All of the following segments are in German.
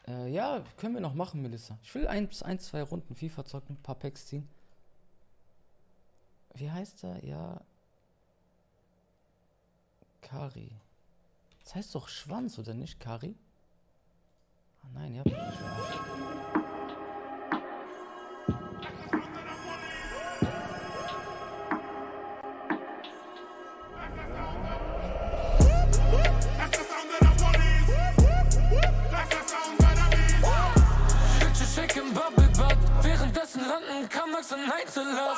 Ja, können wir noch machen, Melissa. Ich will ein, zwei Runden FIFA zocken, ein paar Packs ziehen. Wie heißt er? Ja. Kari. Das heißt doch Schwanz, oder nicht, Kari? Ah, nein, ihr habt nicht Schwanz. Währenddessen landen kann Max in Einzellast.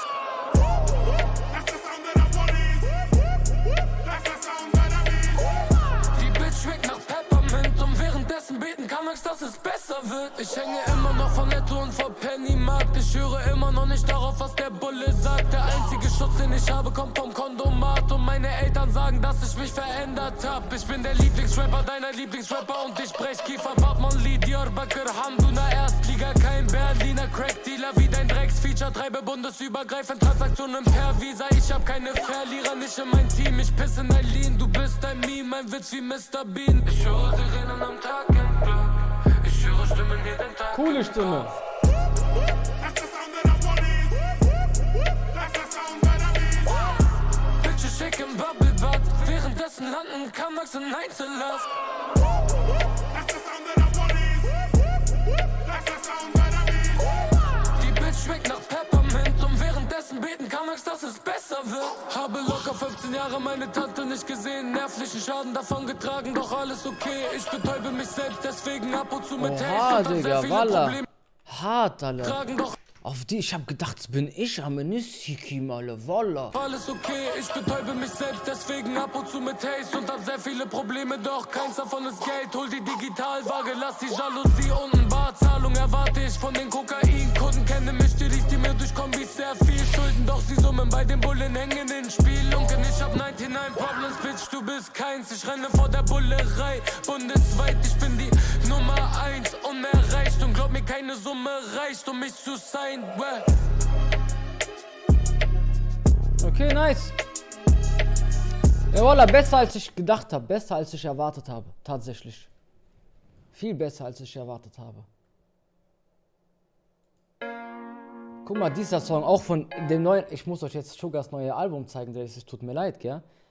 Die Bitch schmeckt nach Peppermint und währenddessen beten kann Max, dass es besser wird. Ich hänge immer noch von Netto und vor Pennymarkt. Ich höre immer noch nicht darauf, was der Bulle sagt. Der einzige Schutz, den ich habe, kommt vom Kondomat. Und meine Eltern sagen, dass ich mich verändert hab. Ich bin der Lieblingsrapper deiner Lieblingsrapper und ich brech Kiefer, Batman, Lied, Diyarbakir, Hamduna, Erstliga, kein Berliner Crackdealer wie dein Drecksfeature. Treibe bundesübergreifend Transaktionen per Visa. Ich hab keine Verlierer, nicht in mein Team. Ich piss in dein Lean, du bist ein Meme, ein Witz wie Mr. Bean. Ich höre Sirenen am Tag entlang. Ich höre Stimmen jeden Tag. Coole Stimme. Bitches shake im Bubblebad. Währenddessen landen kann Max in Einzellast. Die Bitch schmeckt nach Peppermint und währenddessen beten kann Max, dass es besser wird. Habe locker 15 Jahre meine Tante nicht gesehen, nervlichen Schaden davon getragen, doch alles okay. Ich betäube mich selbst, deswegen ab und zu mit Haze und Digga, sehr viele Walla. Probleme Hart, Alter. tragen, doch Auf die, ich hab gedacht, das bin ich, aber nicht Siki, Malle, Walla. alles okay. Ich betäube mich selbst, deswegen ab und zu mit Haze und hab sehr viele Probleme, doch keins davon ist Geld. Hol die Digitalwaage, lass die Jalousie unten, Barzahlung erwarte ich von den Kokainkunden. Kenne mich, die liest die mir durch Kombis sehr viel Schulden, doch sie summen bei den Bullen hängen in Spielunken. Ich hab 99 Problems, Bitch, du bist keins. Ich renne vor der Bullerei, bundesweit, ich bin die Nummer 1 unerreicht und glaub mir, keine Summe reicht, um mich zu sein. Okay, nice. Ja, Walla, besser als ich gedacht habe. Besser als ich erwartet habe. Tatsächlich. Viel besser als ich erwartet habe. Guck mal, dieser Song auch von dem neuen. Ich muss euch jetzt Sugars neue Album zeigen, es tut mir leid, gell?